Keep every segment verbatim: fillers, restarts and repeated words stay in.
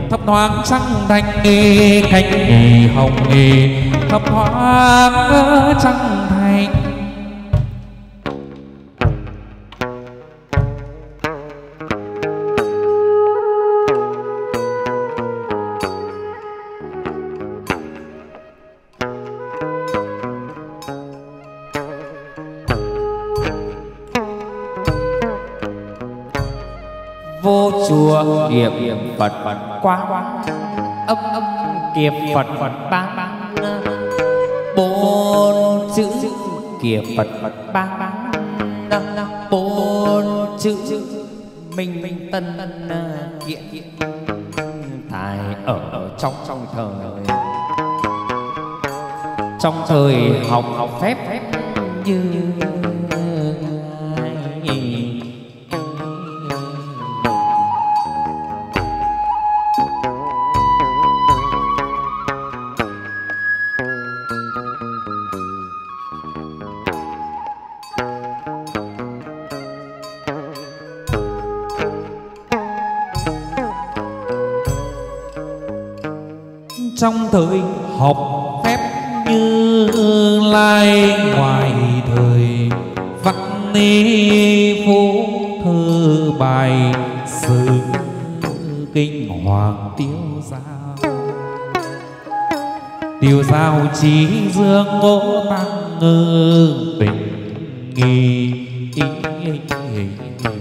thấp thoáng trăng thanh nghi cánh nghề hồng nghề thấp thoáng trăng thanh. Vô chùa kiệp Phật Phật quang âm âm kiệp Phật Phật bang bang bốn chữ kiệp Phật Phật bang bang bốn chữ minh minh tân kiện tài ở trong trong thời trong thời học học phép phép như trong thời học phép Như Lai, ngoài thời văn ni phú thư bài sử kinh hoàng tiêu giao. Tiêu giao trí dương ngô tăng ngư bình nghi ý, ý, ý, ý.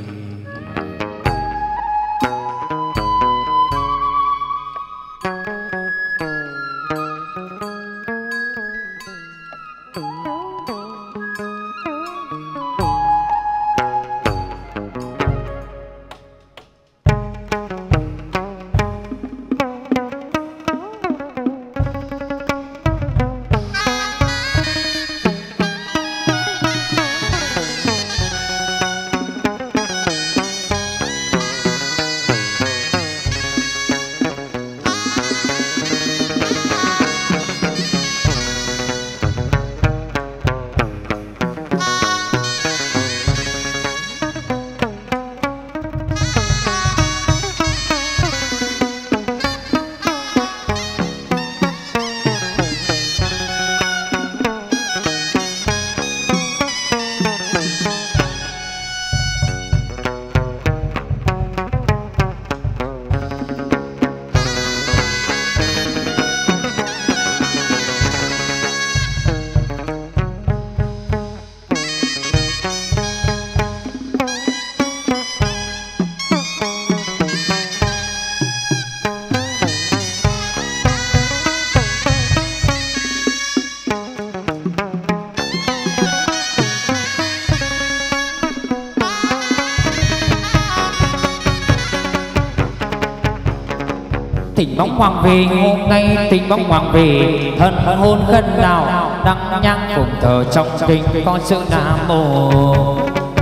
Thỉnh bóng hoàng về hôm nay, thỉnh bóng hoàng về thân hôn khân nào đăng nhang phụng thờ trong kinh con sự nam mô.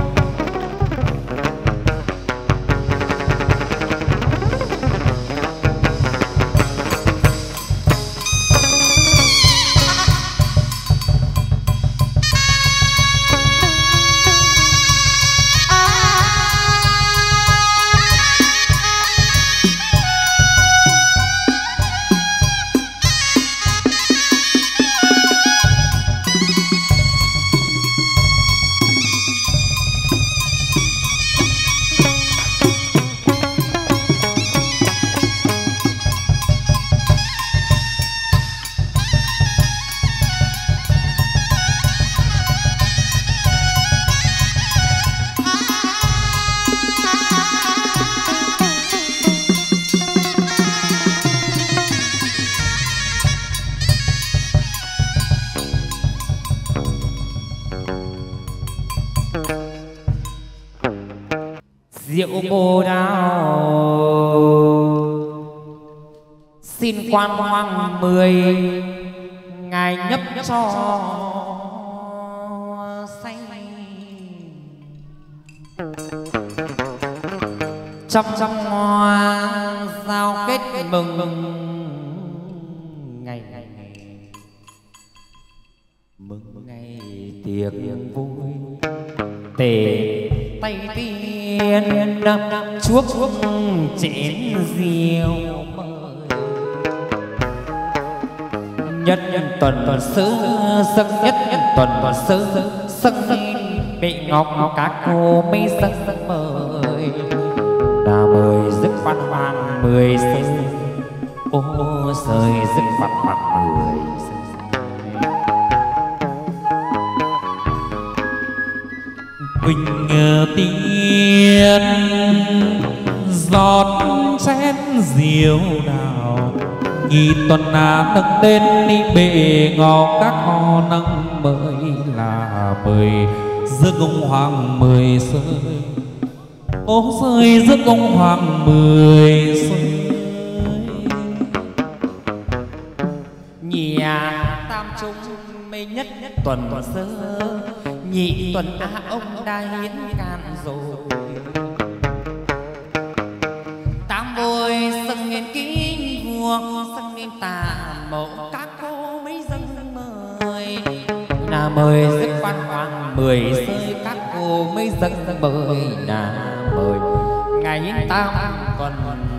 Diệu Bồ Đào xin quan hoang mười ngài nhấp cho say trăm trăm hoa giao kết mừng ngày ngày mừng ngày tiệc vui tề tay tiên chuốc chuốc chén rượu mơ nhất tuần tuần sứ sân nhất tuần tuần sứ sân bị ngọc ngọc các cô mấy sân sân mời là mời dứt văn hoàng mười sơi ô sơi dứt văn hoàng mười Quỳnh tiên giọt chén diều đào nhị tuần á nâng lên đi bệ ngọc các ho nâng mời là mời rước ông hoàng mười sơi ô sơi rước ông hoàng mười sơi nhà tam trung mê nhất nhất tuần tuần sơ nhị tuần á ông đã hiến can rồi tam bồi sân nghiên kính vua sân nghiên tà mẫu các cô mấy dân mời là mời dứt văn hoàng mười sơi các cô mấy dân mời là mời ngày tam còn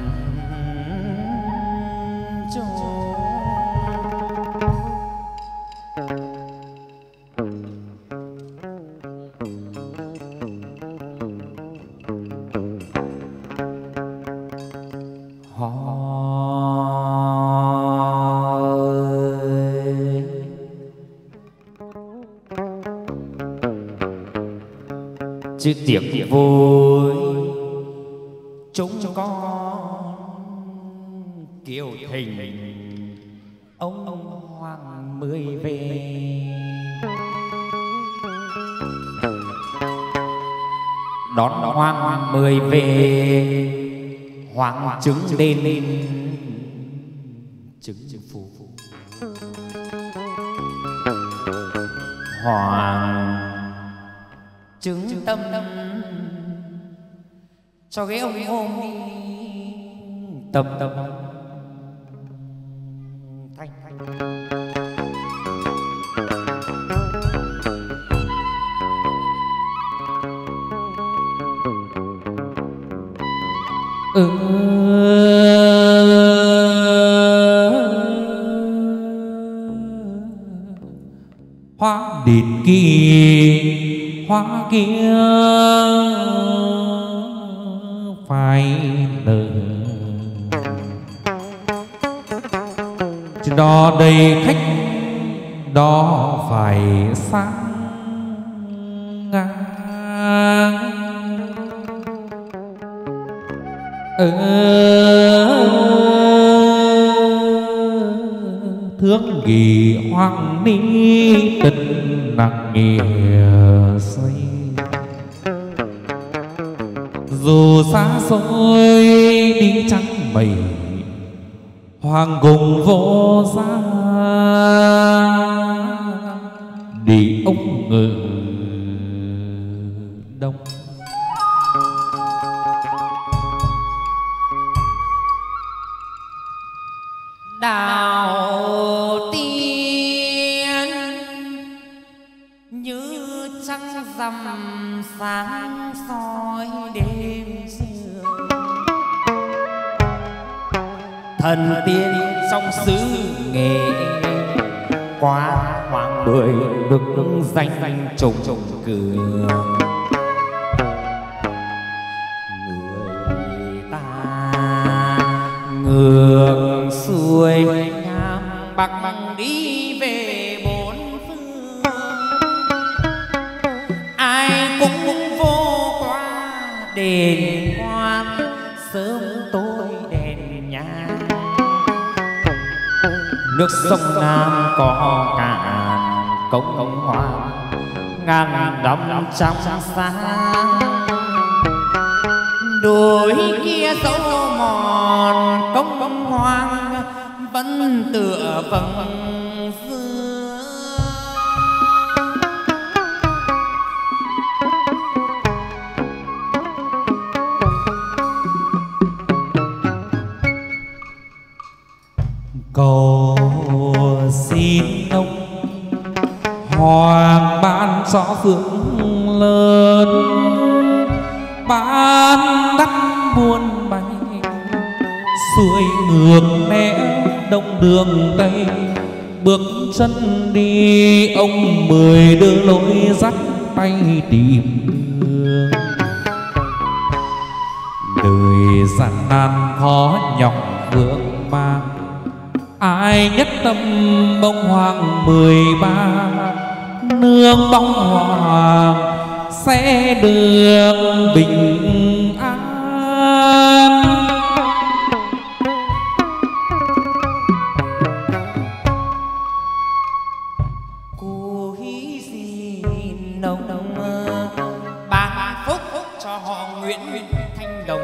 chữ tiệc vui chúng con kiều thình ông hoàng mười về đón hoàng mười về hoàng chứng lên chứng phù hoàng chứng tâm cho ghế ông ôm đi tâm tâm thanh thanh ừ. Hoa đền kỳ hoa kia phải nở chứ đó đây khách đó phải sáng ngang ừ. Thương kỳ hoàng ni tình nặng nghĩa say dù xa xôi đi trắng mây hoàng cùng vô giá đi ông ngự đông đào tiên như trăng rằm sáng soi đêm sương thần tiên trong xứ nghệ qua hoàng mười được đứng danh danh trùng trùng cường người ta ngược xuôi nam bắc đi về bốn phương ai cũng vô qua đền quan sớm tối đèn nhang nước sông Nam có cạn cống cống hoa ngàn đắm trong sáng đôi kia dấu mòn cống cống hoang vẫn tựa vầng xưa cầu xin ông hoàng ban cho phượng lớn ban đắp buôn bay xuôi ngược nẻo đông đường tây bước chân đi, ông Mười đưa lối dắt tay tìm đường. Đời gian nan khó nhọc vướng mang, ai nhất tâm bông hoàng mười ba. Nương bóng hoàng sẽ đường bình an. Cô hí gì nồng nồng ba phúc cho họ Nguyễn Thanh Đồng,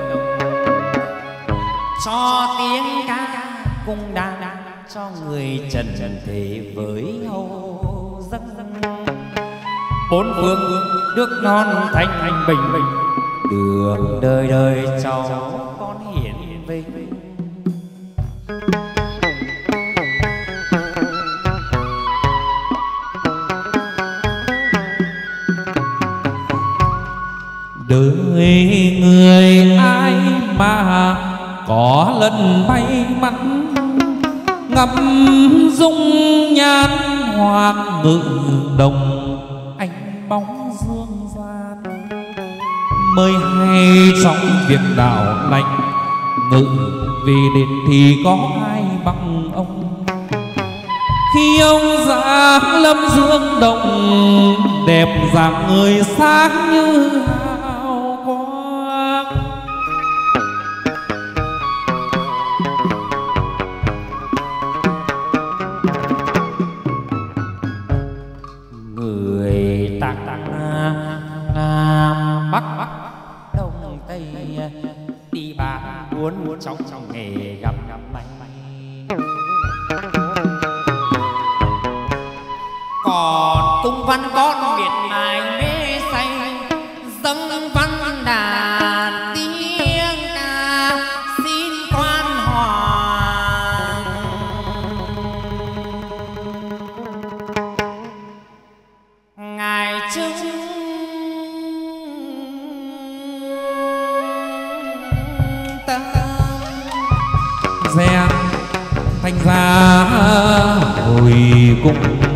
cho tiếng ca cung đàn cho người trần thế với hầu dân. Bốn phương nước non thanh thanh bình bình, đường đời đời cháu con hiển vinh. Đời người ai mà có lần may mắn, ngắm dung nhan hoàng ngự đồng, ánh bóng dương gian mới hay trong việc đạo lành. Ngự vì đến thì có ai bằng ông, khi ông giáng lâm dương đồng, đẹp dáng người sáng như hào quang. Người ta Nam Bắc Đông Tây đi ba muốn muốn trong trong nghề gặp gặp may. Còn cung văn con miệt mài mê say, dâng văn đàn tiếng ca xin quan hoàng. Ngài chứng ta Giang thanh ra hồi cung